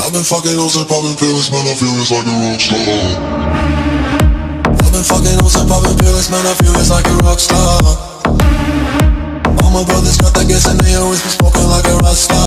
I've been fucking hoes and popping pills, man, I feel it's like a rock star. I've been fucking hoes and popping pills, man, I feel it's like a rock star. All my brothers got that gas and they always be smoking like a rock star.